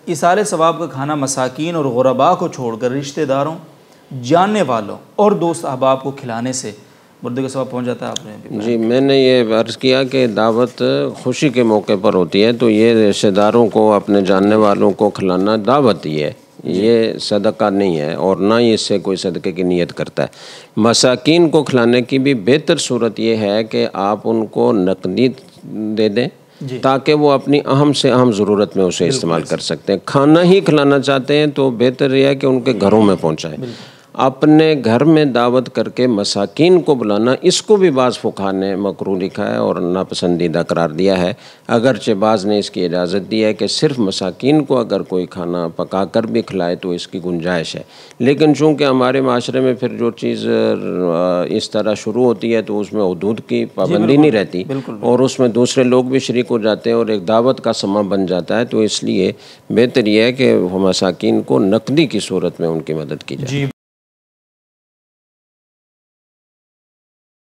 इसाले सवाब का खाना मसाकीन और गुरबा को छोड़कर रिश्तेदारों, जानने वालों और दोस्त अहबाब को खिलाने से मुर्दे का सवाब पहुँच जाता है। आपने जी, मैंने ये अर्ज़ किया कि दावत खुशी के मौके पर होती है, तो ये रिश्तेदारों को, अपने जानने वालों को खिलाना दावत ही है, ये सदका नहीं है और ना ही इससे कोई सदक़े की नीयत करता है। मसाकीन को खिलाने की भी बेहतर सूरत ये है कि आप उनको नकदी दे दें ताकि वो अपनी अहम से अहम ज़रूरत में उसे इस्तेमाल कर सकते हैं। खाना ही खिलाना चाहते हैं तो बेहतर यह है कि उनके घरों में पहुँचाएँ। अपने घर में दावत करके मसाकीन को बुलाना, इसको भी बाज़ फ़ुक़हा ने मकरूह लिखा है और नापसंदीदा करार दिया है। अगरचे बाज़ ने इसकी इजाज़त दी है कि सिर्फ़ मसाकीन को अगर कोई खाना पका कर भी खिलाए तो इसकी गुंजाइश है, लेकिन चूँकि हमारे माशरे में फिर जो चीज़ इस तरह शुरू होती है तो उसमें हुदूद की पाबंदी नहीं रहती और उसमें दूसरे लोग भी शरीक हो जाते हैं और एक दावत का समा बन जाता है। तो इसलिए बेहतर यह है कि मसाकीन को नकदी की सूरत में उनकी मदद की जाए।